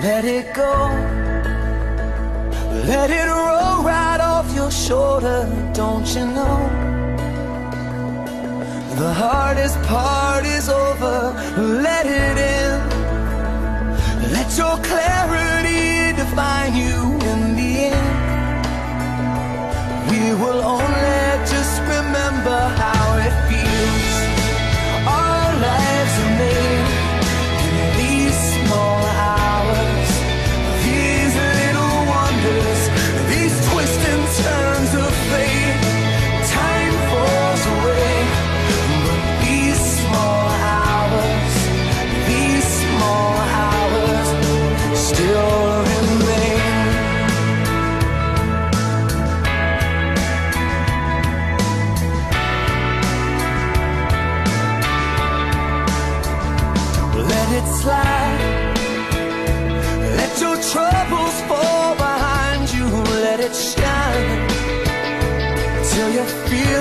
let it go. Let it roll right off your shoulder, don't you know? The hardest part is over, let it in. Let your clarity define you in the end. We will only just remember how it feels. Our lives are made in these small hours, these little wonders, these twists and turns of fate. Time falls away, but these small hours still remain. Let it slide. Let your troubles fall behind you. Let it shine till you feel